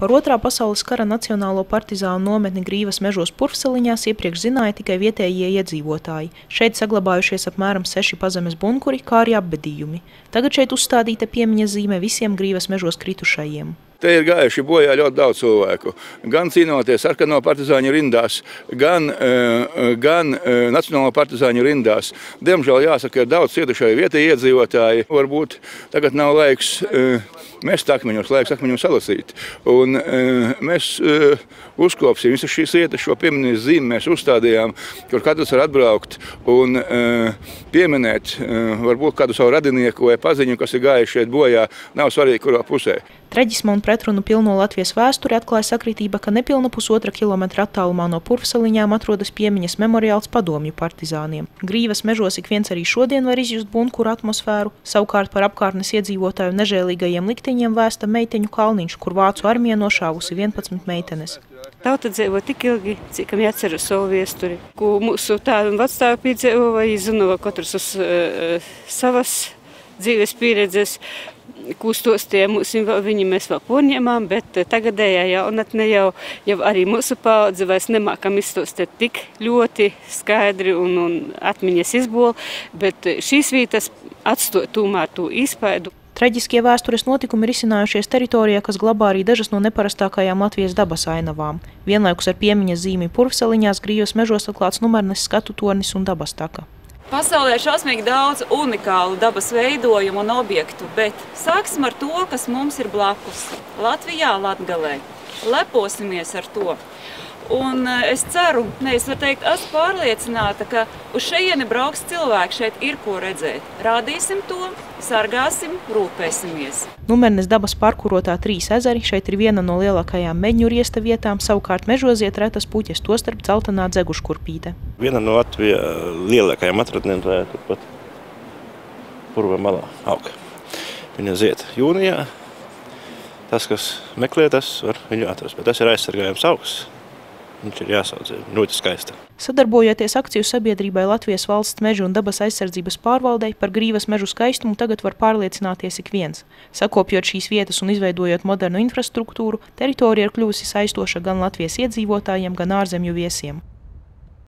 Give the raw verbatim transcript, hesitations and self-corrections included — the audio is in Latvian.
Par otrā pasaules kara Nacionālo partizānu nometni Grīvas mežos Purvsaliņās iepriekš zināja tikai vietējie iedzīvotāji. Šeit saglabājušies apmēram seši pazemes bunkuri, kā arī apbedījumi. Tagad šeit uzstādīta piemiņas zīme visiem Grīvas mežos kritušajiem. Te ir gājuši bojā ļoti daudz cilvēku, gan cīnoties sarkano partizāņu rindās, gan, gan Nacionālo partizāņu rindās. Diemžēl jāsaka, ir daudz cietušai vietēji iedzīvotāji. Varbūt tagad nav laiks mest akmeņus, laiks akmeņus salasīt. Un mēs uzkopsim visas šīs vietas, šo piemiņas zīmi mēs uzstādījām, kur katrs var atbraukt un pieminēt varbūt kādu savu radinieku vai paziņu, kas ir gājuši šeit bojā, nav svarīgi, kurā pusē. Traģisma un pretrunu pilno Latvijas vēsturi atklāja sakritība, ka nepilna pusotra kilometra attālumā no Purvsaliņām atrodas piemiņas memoriāls padomju partizāniem. Grīvas mežos ik viens arī šodien var izjust bunkuru atmosfēru, savukārt par apkārtnes iedzīvotāju nežēlīgajiem likteņiem vēsta Meiteņu kalniņš, kur vācu armija nošāvusi vienpadsmit meitenes. Tauta dzīvo tik ilgi, cik viņi atceras savu vēsturi, ko mūsu tādi un vecstāvi piedzīvoja, zināja katrs uz uh, savas dzīves pieredzes, ko stostīja mūs, viņi mēs vēl porņēmām, bet tagadējā jaunatne jau, jau arī mūsu paudze vairs nemākam izstostīt tik ļoti skaidri un, un atmiņas izboli, bet šīs vietas atstoja tomēr to izpaidu. Traģiskie vēstures notikumi ir izcinājušies teritorijā, kas glabā arī dažas no neparastākajām Latvijas dabas ainavām. Vienlaikus ar piemiņas zīmi Purvsaliņās Grīvas mežos atklāts Numernes skatu tornis un dabas taka. Pasaulē ir šausmīgi daudz unikālu dabas veidojumu un objektu, bet sāksim ar to, kas mums ir blakus. Latvijā, Latgalē. Leposimies ar to. Un es ceru, ne, es varu teikt, esmu pārliecināta, ka uz šejieni brauks cilvēki, šeit ir ko redzēt. Rādīsim to, sargāsim, rūpēsimies. Numernes dabas parku rotā trīs ezeri, šeit ir viena no lielākajām meģņu riesta vietām, savukārt mežos iet retas puķes, tostarp dzeltenā dzeguškurpīte. Viena no Latvijā lielākajām atradnēm tā ir turpat Purva malā aug. Viņa ziet jūnijā. Tas, kas meklē, tas var viņu atrast, bet tas ir aizsargājums augs. Viņš ir jāsaudzē, ļoti skaista. Sadarbojoties akciju sabiedrībai Latvijas valsts mežu un dabas aizsardzības pārvaldei, par Grīvas mežu skaistumu tagad var pārliecināties ik viens. Sakopjot šīs vietas un izveidojot modernu infrastruktūru, teritorija ir kļuvusi saistoša gan Latvijas iedzīvotājiem, gan ārzemju viesiem.